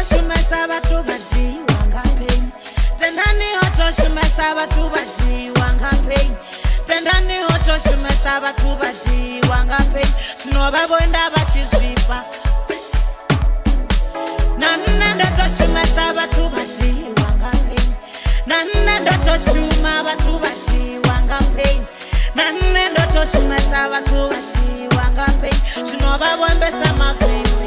shumesa batho ba diwa nga pain. Tendani hoto shumesa batho ba diwa nga pain. Tendani hoto shumesa batho ba diwa nga pain. Sino ba bonda ba chizwipa. Nanne ndoto shumesa batho ba diwa nga pain. Nanne ndoto shuma batho ba diwa nga pain. Nanne ndoto shumesa batho ba diwa nga pain. Sino ba bombesa mazwipi.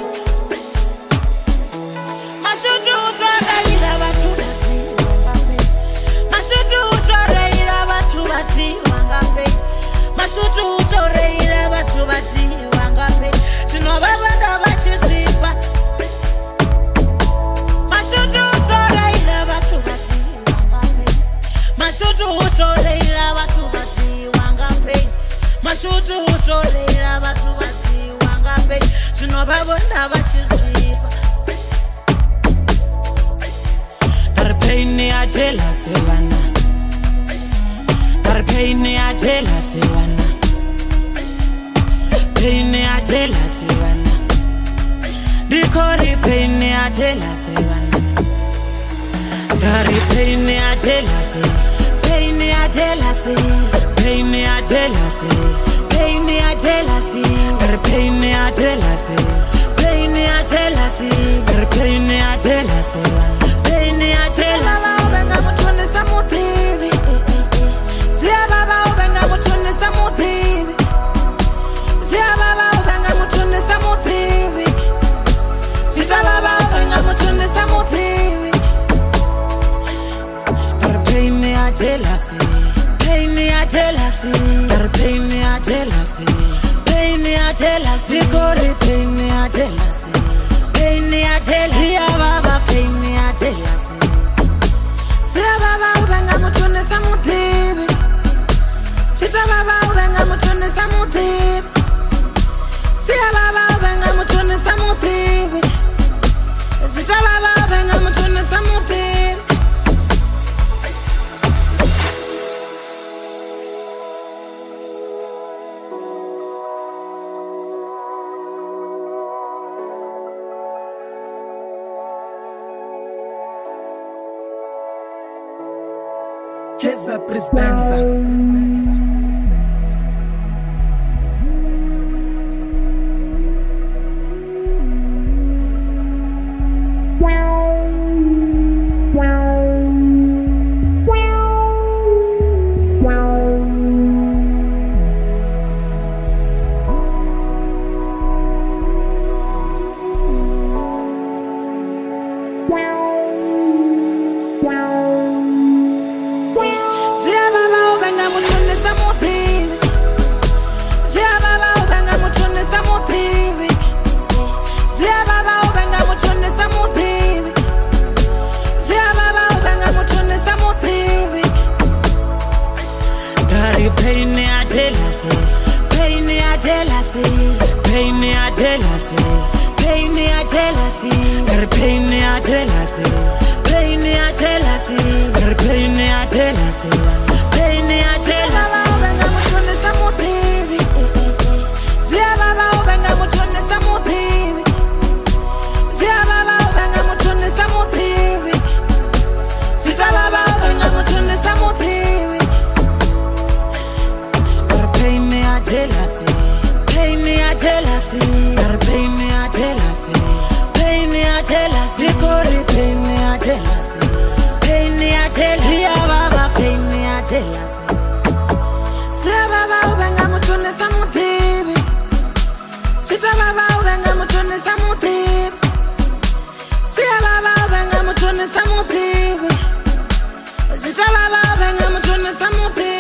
Mashutu utoreira batho ba diwa nga pain. Mashutu utoreira batho ba diwa nga pain. Mashutu utoreira batho ba diwa nga pain. Sino ba bonda ba chizwipa. Mashutu utoreira batho ba diwa nga pain. Mashutu utoreira batho ba diwa nga pain. Mashutu utoreira batho ba diwa nga pain. Sino ba bonda ba chizwipa. Dar pain ya jealousy wana. Dar pain ya jealousy wana. Pain ya jealousy wana. Dikori pain ya jealousy wana. Dar pain ya jealousy. Pain ya jealousy. Pain ya jealousy. Pain ya jealousy. Dar pain ya jealousy. Pain ya jealousy. Dar pain ya jealousy wana. Pain ya jealousy. Ubenga mutune samuthibi. Zia baba ubenga mutune samuthibi. Zia baba ubenga mutune samuthibi. Zita baba ubenga mutune samuthibi. Dar pain ya jealousy. Pain ya jealousy. Dar pain ya jealousy. Pain ya jealousy. Kori pain ya jealousy. Pain ya jealousy. Ya baba pain ya jealousy. Zia baba ubenga mutune samuthibi. Zita baba ubenga mutune samuthibi. Zia baba ubenga mutune samuthibi. Zita baba ubenga mutune samuthibi. Cheza Prispenza. Pain ya jealousy. Pain ya jealousy. Pain ya jealousy. Pain ya jealousy. Dar pain ya jealousy. Pain ya jealousy. Dar pain ya jealousy. Pain ya jealousy. Ubenga mutune samuthibi. Zia baba ubenga mutune samuthibi. Zia baba ubenga mutune samuthibi. Zita baba ubenga mutune samuthibi. Pain ya jealousy. Pain ya jealousy. Dar pain ya jealousy. Pain ya jealousy. Kori pain ya jealousy. Pain ya jealousy. Ya baba pain ya jealousy. Zia baba ubenga mutune samuthibi. Zita baba ubenga mutune samuthibi. Zia baba ubenga mutune samuthibi. Zita baba ubenga mutune samuthibi.